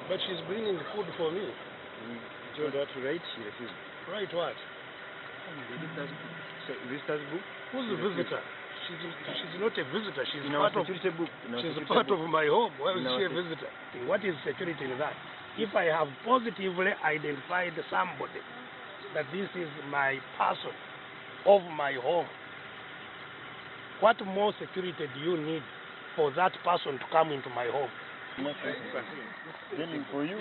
But she's bringing food for me. You told her to write, she refused. Write what? So, visitor's book? Who's the visitor? She's not a visitor. She's In part our of. security book. She's a part of my home. Why is she a visitor? What is security in that? If I have positively identified somebody that this is my person of my home, what more security do you need for that person to come into my home? Then for you,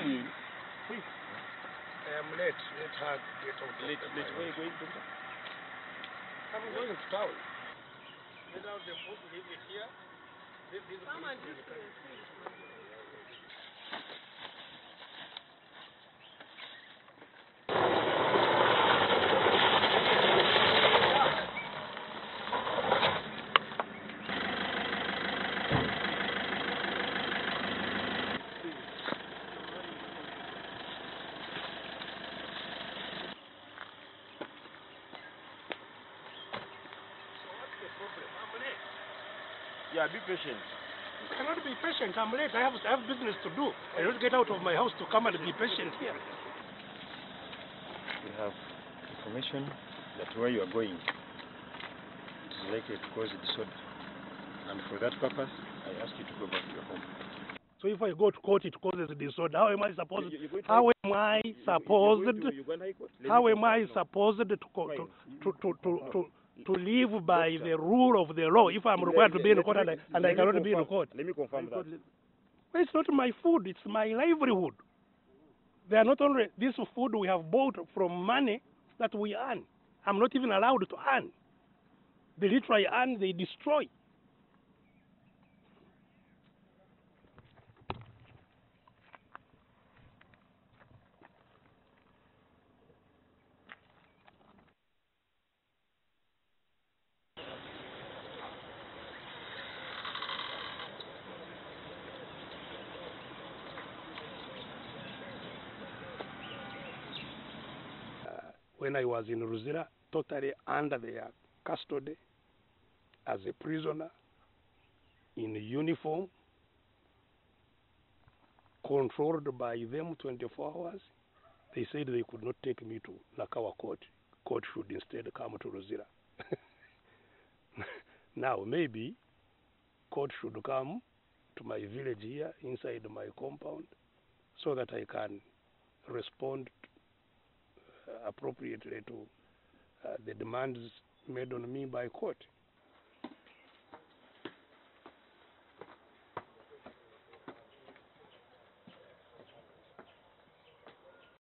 I am late. Let her get out. where are you going, doctor? I'm going to town. Get out the food, leave it here. Come and eat. Yeah, be patient. I cannot be patient. I'm late. I have business to do. I don't get out of my house to come and be patient here. We have information that where you are going is likely to cause disorder. And for that purpose, I ask you to go back to your home. So if I go to court, it causes disorder. How am I supposed? How am I supposed? How am I supposed to live by the rule of the law if I'm required to be in court and I cannot be in court? Let me confirm that. Well, it's not my food. It's my livelihood. They are not only this food we have bought from money that we earn. I'm not even allowed to earn. They literally earn, they destroy. When I was in Ruzira, totally under their custody, as a prisoner, in uniform, controlled by them 24 hours, they said they could not take me to Nakawa court. Court should instead come to Ruzira. Now, maybe court should come to my village here, inside my compound, so that I can respond appropriately to the demands made on me by court.